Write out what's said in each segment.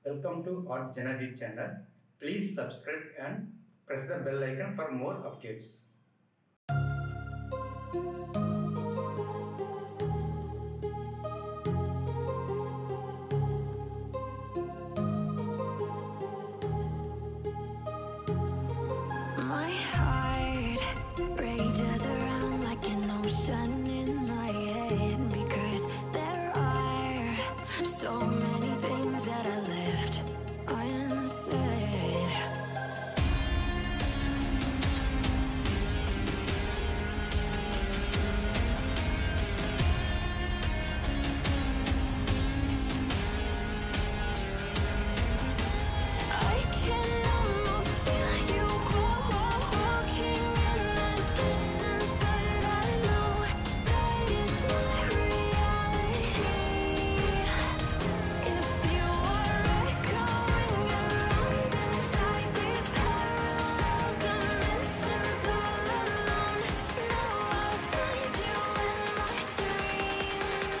Welcome to artjanag channel. Please subscribe and press the bell icon for more updates. My heart rages around like an ocean in my head, because there are so many things that I left unsaid. I can almost feel you walking in the distance, but I know that it's not reality. If you are echoing around inside these parallel dimensions all alone, now I'll find you in my dreams.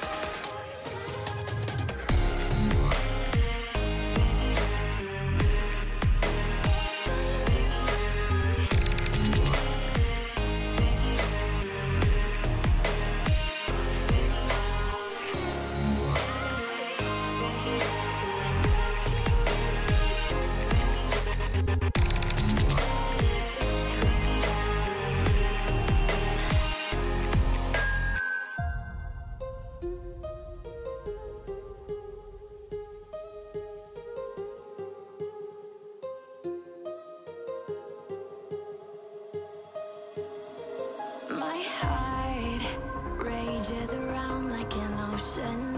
My heart rages around like an ocean